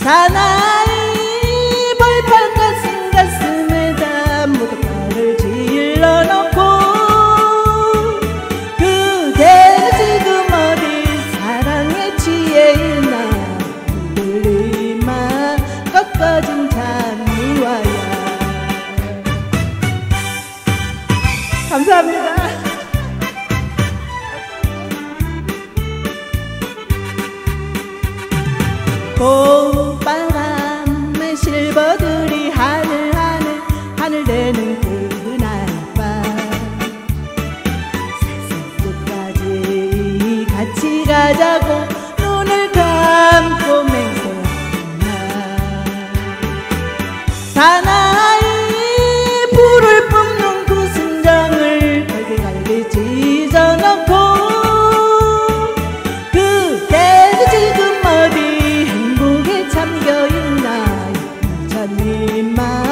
사나이 벌판 가슴에다 모닥불을 질러놓고 그대는 지금 어디 사랑에 취해 있나 흔들리만 꺾어진 잔미와야. 감사합니다. 봄바람에 실버들이 하늘 대는 그날 밤 세상끝까지 같이 가자고 눈을 감고 맹세하나 사나이 불을 뿜는 그 심장을 갈게 찢어놓고 그대도 지금 어디 잠겨있나 천리만